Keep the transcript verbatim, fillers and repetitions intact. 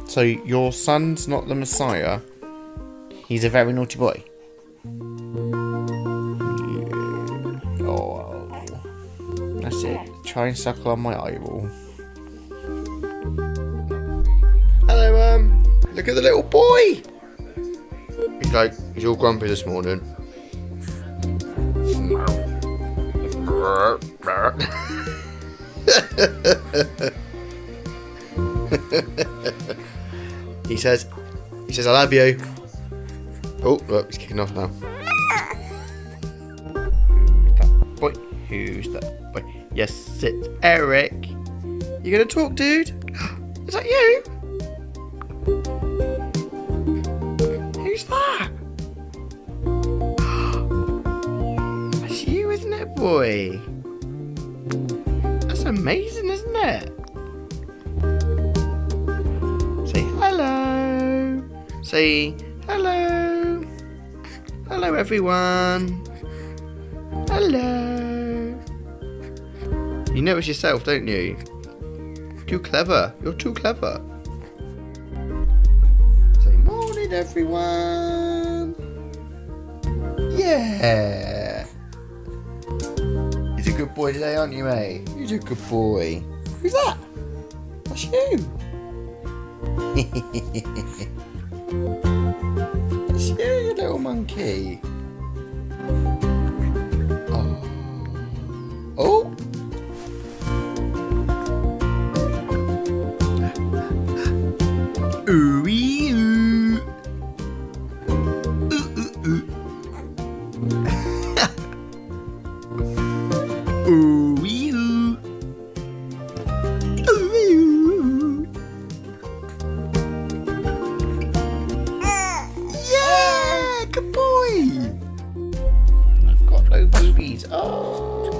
So your son's not the Messiah. He's a very naughty boy. Oh, that's it. Try and suckle on my eyeball. Hello, um. Look at the little boy. He's like, he's all grumpy this morning. he says, he says, I love you. Oh, look, he's kicking off now. Who's that boy? Who's that boy? Yes, it's Eric. You gonna talk, dude? Is that you? Who's that? That's you, isn't it, boy? That's amazing, isn't it? Say hello. Say hello. Hello, everyone. Hello. You know it's yourself, don't you? Too clever. You're too clever. Say morning, everyone. Yeah. He's a good boy today, aren't you, mate? He's a good boy. Who's that? That's you. That's you, you little monkey. Oh. Oh. Ooh-wee ooh. Ooh ooh ooh. Ooh-wee ooh. Ooh-wee ooh. Yeah, good boy. I've got no boobies. Oh.